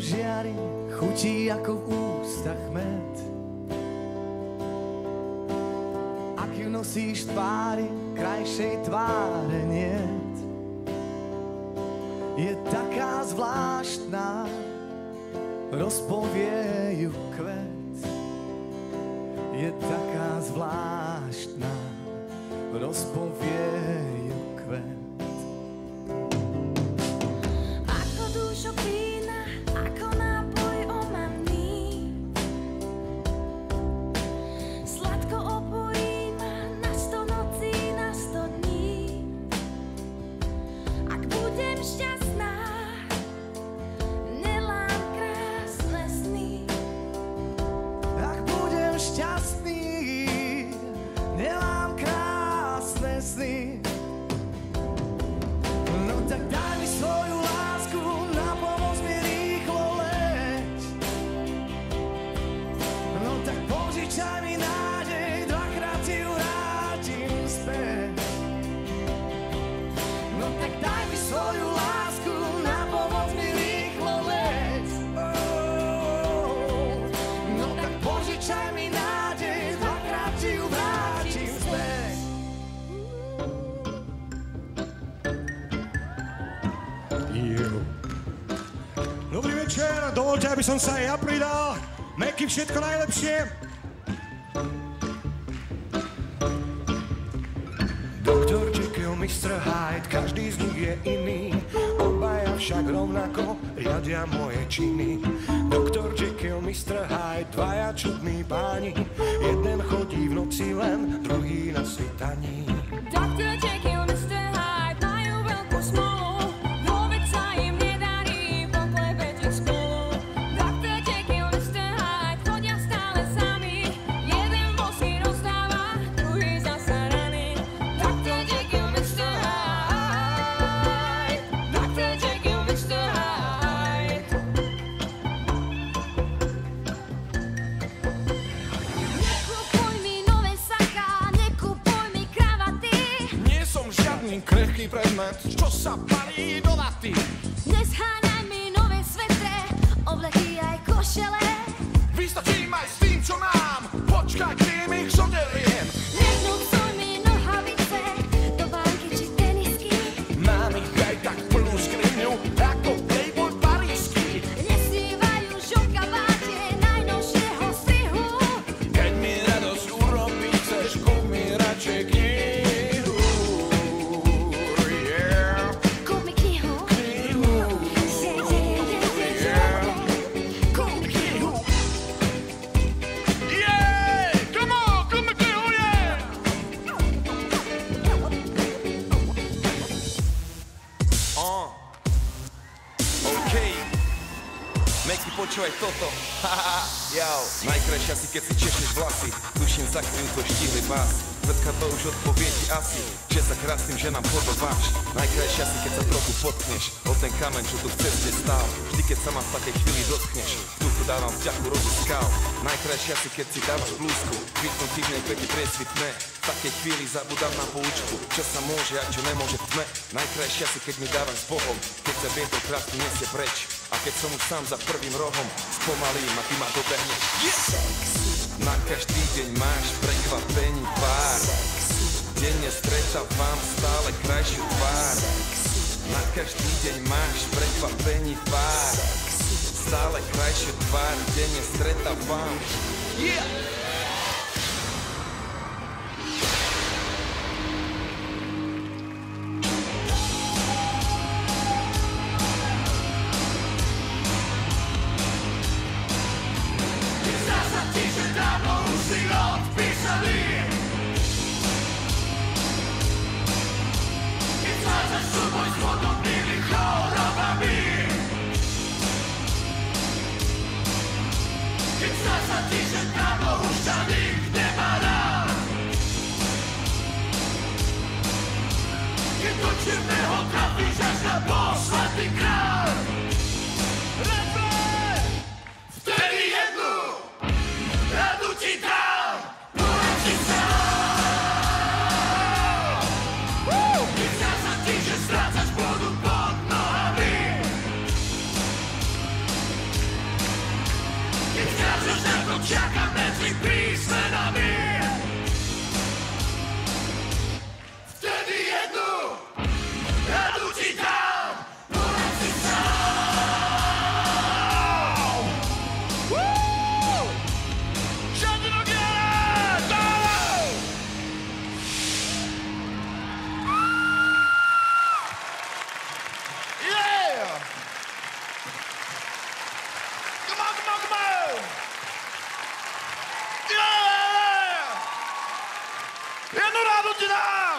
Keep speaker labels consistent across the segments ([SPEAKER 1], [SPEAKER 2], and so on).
[SPEAKER 1] žiari, chutí ako v ústach med. Ak ju nosíš v tvári, krajšej tváre niet. Je taká zvláštna, rozpovie ju kvet. Je taká zvláštna, rozpovie ju kvet.
[SPEAKER 2] Ako dúšo vína, ako nápoj omamný, sladko opojí ma na 100 nocí, na 100 dní. Ak budem šťastná, nelám krásne sny.
[SPEAKER 1] Ak budem šťastný, nemám krásne sny. No tak daj mi svoju lásku, na pomoc mi rýchlo leď. No tak požičaj mi nádej, dvakrát ti ju vrátim späť. No tak daj mi svoju lásku, na pomoc mi rýchlo leď. No tak požičaj mi nádej, dvakrát ti ju vrátim späť.
[SPEAKER 3] Dobrý večer, dovoľte, aby som sa aj ja pridal. Meky, všetko najlepšie. Doktor Jekyll, Mr. Hyde, každý z nich je iný. Obaja však rovnako riadia moje činy. Doktor Jekyll, Mr. Hyde, dvaja čudní páni. Jeden chodí v noci len, druhý na svitaní.
[SPEAKER 2] Dr. Jekyll, Mr. Hyde, majú veľkú smolu, vôbec sa im nedarí poklepať ich spolu. Dr. Jekyll, Mr. Hyde, chodia stále sami, jeden bosý rozdáva, druhý zasa raný. Dr. Jekyll, Mr. Hyde, Dr. Jekyll, Mr. Hyde. Nekupuj mi nové saká, nekupuj mi kravaty.
[SPEAKER 4] Nie som žiadny krehký predmet, čo sa palí do vaty.
[SPEAKER 2] Nezháňaj mi nové svetre, obleky aj košele.
[SPEAKER 4] Vystačím aj s tým, čo mám, počkaj, kým ich zoderiem.
[SPEAKER 2] Nevnúcuj mi nohavice, do banky či tenisky.
[SPEAKER 4] Mám ich aj tak plnú skriňu, ako playboy parížsky.
[SPEAKER 2] Nesnívaj už o kabáte najnovšieho strihu.
[SPEAKER 4] Keď mi radosť urobí, chceš, kúp mi radšej knihu. Yeah.
[SPEAKER 2] Kúp mi knihu. Kúp mi knihu.
[SPEAKER 4] Yeah! Come on, kúp mi knihu, yeah! OK. Meky, počúvaj toto. Haha, jau. Najkrajšia si, keď si češeš vlasy. Tuším, za chvíľu to štihli vás. Zrkadlo už odpovie ti asi, že sa krásnym ženám podobáš. Najkrajšia si, keď sa trochu potkneš o ten kameň, čo tu v ceste stál. Vždy, keď sa ma v takej chvíli dotkneš, v duchu dávam vzťahu rodu skál. Najkrajšia si, keď si dávaš blúzku, kvitnutý v nej kvety priesvitné. V takej chvíli zabudám na poučku, čo sa môže a čo nemôže v tme. Najkrajšia si, keď mi dávaš s Bohom, keď sa vietor krásny nesie preč. A keď som už sám za prvým rohom, spomalím a ty ma dobehneš. Na každý deň máš prekvapený pár. Denne stretávam stále krajšiu tvár. Na každý deň máš prekvapený pár. Stále krajšiu tvár, denne stretávam. Yeah!
[SPEAKER 1] čakám medzi písmenami. Vtedy jednu radu ti dám, povedz si sám. Všetko gere, dole! Yeah! Come on, come on, come on! Yeah! Jednu rádu ti dám!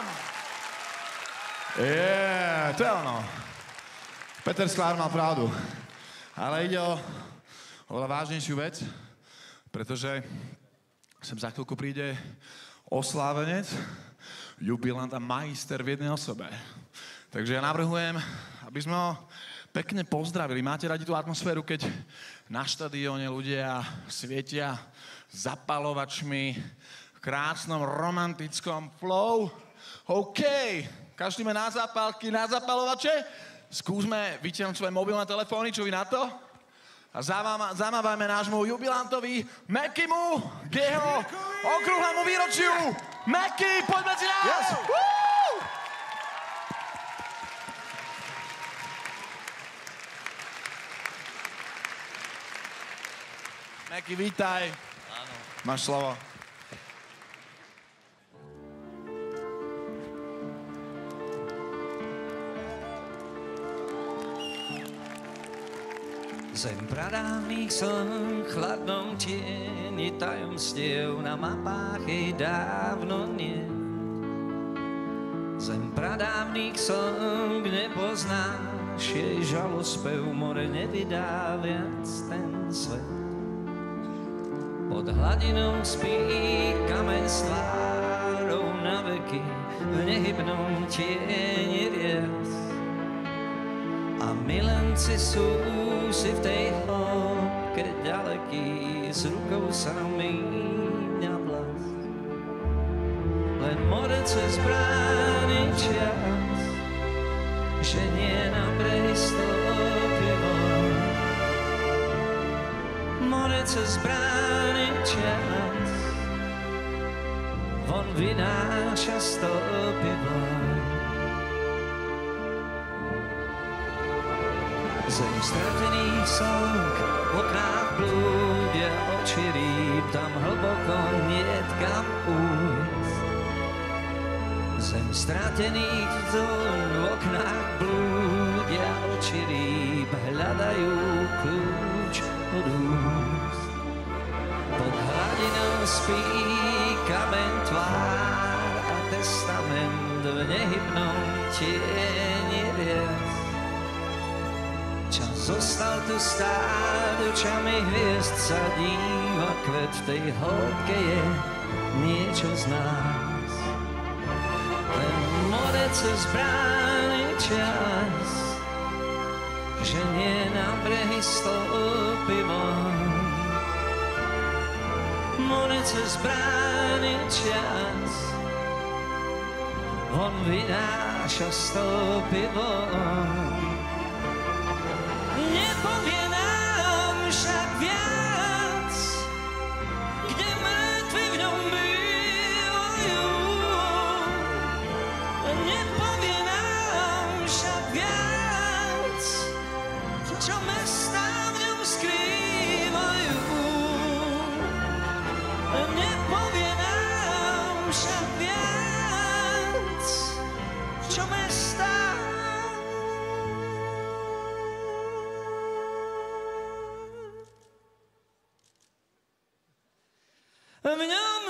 [SPEAKER 5] To je ono. Peter Sklár mal pravdu. Ale ide o oveľa vážnejšiu vec, pretože sem za chvíľku príde oslávenec, jubilant a majster v jednej osobe. Takže ja navrhujem, aby sme ho pekne pozdravili. Máte radi tú atmosféru, keď na štadióne ľudia svietia zapalovačmi v krásnom romantickom flow? OK, každý má na zápalky, na zapalovače. Skúsme vytiahnuť svoje mobilné telefóny, čo vy na to? A zamávajme nášmu jubilantovi Mekimu k jeho okrúhlemu výročiu. Meky, poď medzi nás! Yes. Meky, vítaj. Áno. Máš slovo.
[SPEAKER 1] Zem pradávnych slnk, chladnom tieni tajomstiev na mapách jej dávno nie. Zem pradávnych slnk nepoznáš, jej žalospev more nevydá viac ten svet. Pod hladinou spí kameň s tvárou na veky v nehybnom tieni rias. A milenci sú si v tej hĺbke ďaleký, s rukou sa míňa vlas. Len more cez brány čas, že nie na brehy stopy von. More cez brány čas, von vynáša stopy von. Zem stratených slnk, v oknách blúdia oči rýb, tam hlboko niet kam ujsť. Zem stratených vzoň, v oknách blúdia oči rýb, hľadajú kľúč od úst. Pod hladinou spí kameň tvár a testament v nehybnom tieni rias. Čas zostal tu stáť, očami hviezd sa díva, kvet v tej hĺbke je niečo z nás. Len more cez brány čas, že nie na brehy stopy von. More cez brány čas, von vynáša stopy von. Nepovie nám však viac, kde mŕtvi v ňom bývajú. Nepovie nám však viac, čo mestá v ňom skrývajú. Nepovie nám však viac, čo mestá v ňom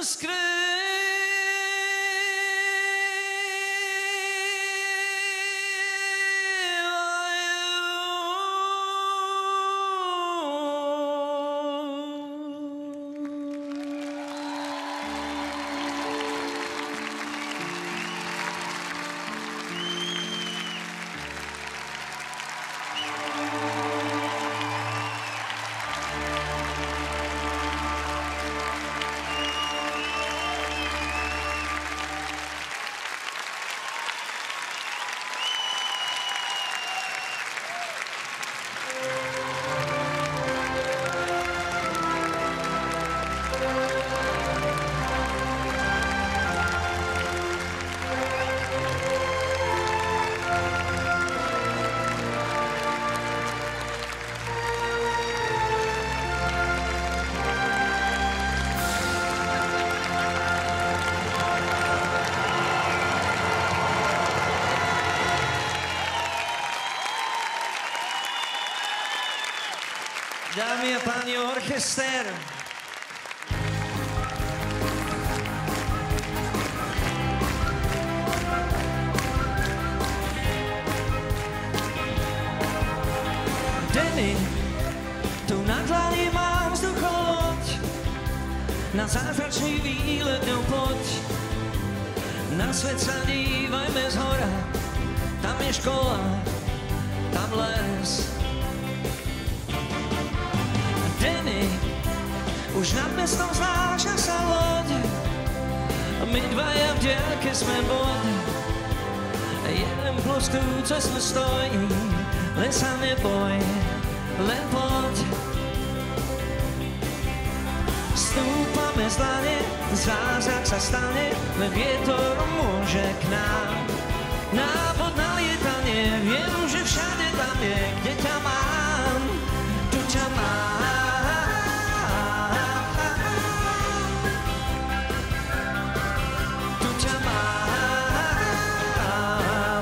[SPEAKER 1] Dámy a páni, orchester. Denny, tu na dlani mám vzducholoď, na zázračný výlet ňou poď. Na svet sa dívajme zhora, tam je škola, tam les. Denny, už nad mestom znáša sa loď, my dvaja v diaľke sme bod. Jeden plus tú cestu stojí, len sa neboj, len poď. Stúpame z dlane, zázrak sa stane, len vietor môže k nám. Návod na lietanie, viem, že všade tam je, kde ťa mám, tu ťa mám. Tu ťa mám.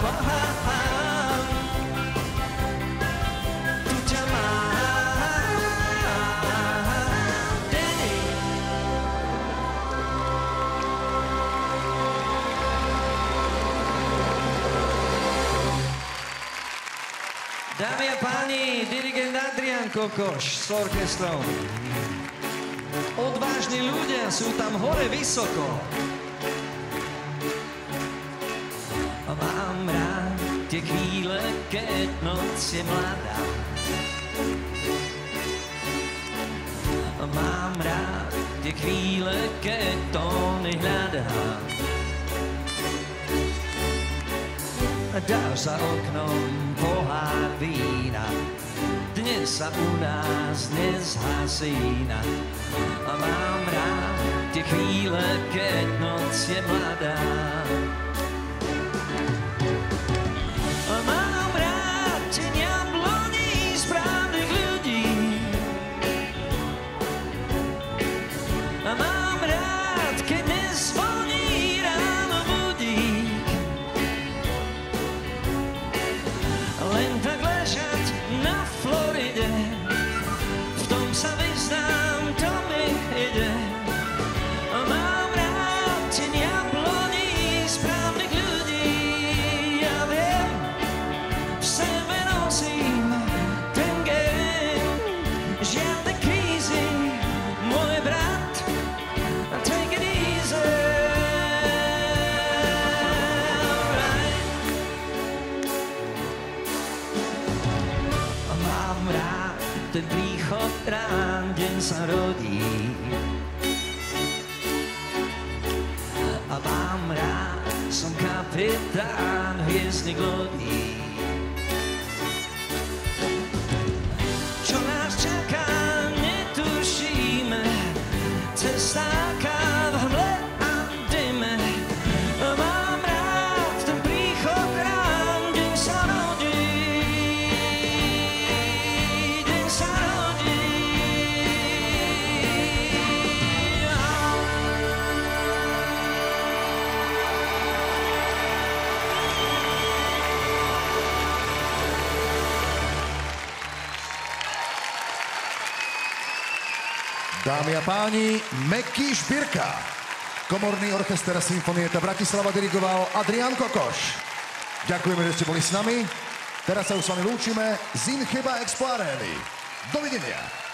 [SPEAKER 1] Tu ťa mám. Denny. Dámy a páni, dirigent Adrián Kokoš s orchestrom. Odvážni ľudia sú tam hore vysoko. Mám rád tie chvíle, keď noc je mladá. Mám rád tie chvíle, keď tóny hľadá. Dá za oknom pohár vína, dnes sa u nás nezhasína. Mám rád tie chvíle, keď noc je mladá. Mám rád tie jabloní správnych ľudí. Mám rád, keď nezvoní ráno budík. Len tak ležať na Floride, v tom sa vyznám, to mi ide. Mám rád tie jabloní správnych ľudí. Ja viem, v sebe nosím ten gen, žiadne krízy, môj brat, take it easy. Alright. Mám rád ten príchod rán, deň sa rodí. A mám rád, som kapitán hviezdnych lodí. Čo nás čaká, netušíme, cesta v hmle a dyme. Mám rád ten príchod rán, deň sa rodí. Deň sa rodí.
[SPEAKER 6] Dámy a páni, Meky Špirka. Komorný orchester Symfonietta Bratislava dirigoval Adrián Kokoš. Ďakujeme, že ste boli s nami. Teraz sa už s vami lúčime. Sin chyba exploareli. Dovidenia.